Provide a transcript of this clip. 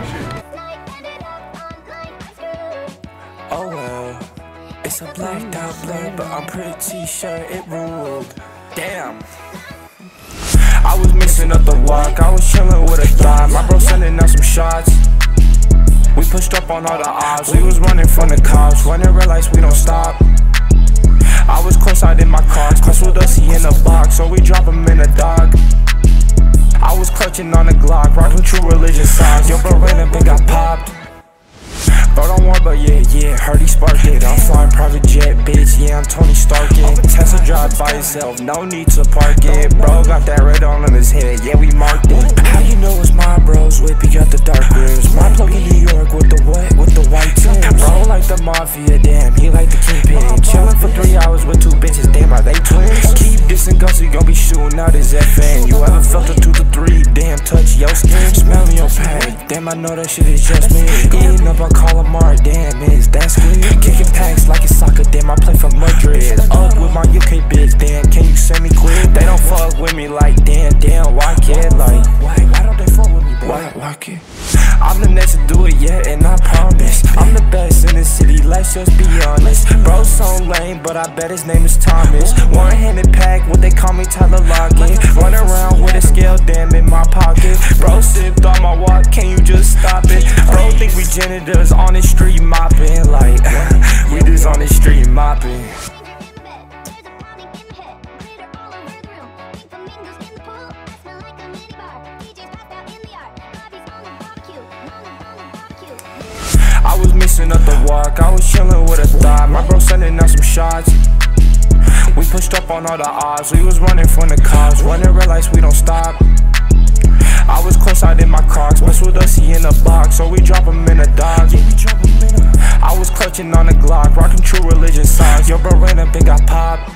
Oh well, it's a blacked out blur, but I'm pretty sure it ruled. Damn. I was mixing up the walk, I was chillin' with a thought. My bro sending out some shots. We pushed up on all the odds, we was running from the cops. Running red lights, we don't stop. I was courtside in my car, Clutch with us, he in the box, so we drop him in the dog. I was clutching on the Glock, rocking True Religion songs. Yo, bro ran up and got popped. Bro, don't worry about yeah, heard he sparked it. I'm flying private jet, bitch, yeah, I'm Tony Stark it. Tesla drive by itself, no need to park it. Bro got that red on his head, yeah, we marked it. How you know it's my bros, whip, he got the dark rims. My plug in New York with the white Timbs. Bro like the mafia, damn, he like the kingpin. Chillin' for 3 hours with 2 bitches, damn, are they twins? Keep dissing guns, he gon' be shooting out his FN. You ever felt a 2 to 3, damn, touch your skin? Smelling your pack, damn, I know that shit is just me. Eating up on Calamari, damn, is that sweet? Kicking packs like it's soccer, damn, I play for Madrid. Up with my UK bitch, damn, can you send me quick? They don't fuck with me like, damn, why kid? Like, why don't they fuck with me, bro? Why kid? I'm the next to do it, yeah, and I promise I'm the best in the city, let's just be honest. Bro so lame, but I bet his name is Thomas. One-handed pack, what they call me, Tyler Lockett. Run around with a scale, damn, in my pocket. Bro sipped on my walk, can you just stop it? Bro think we janitors on the street mopping. Like, we just on the street mopping. I was mixing up the walk, I was chillin' with a thought. My bro sending out some shots. We pushed up on all the odds, we was running from the cops. Running red lights, we don't stop. I was courtside in my car, Clutch with us, he in the box, so we drop him in the dog. I was clutching on the Glock, rocking True Religion songs. Yo, bro ran up and got popped.